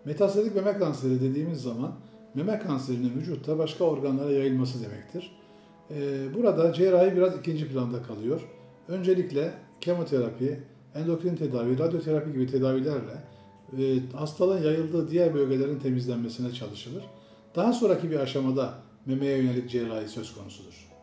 Metastatik meme kanseri dediğimiz zaman meme kanserinin vücutta başka organlara yayılması demektir. Burada cerrahi biraz ikinci planda kalıyor. Öncelikle kemoterapi, endokrin tedavi, radyoterapi gibi tedavilerle hastalığın yayıldığı diğer bölgelerin temizlenmesine çalışılır. Daha sonraki bir aşamada memeye yönelik cerrahi söz konusudur.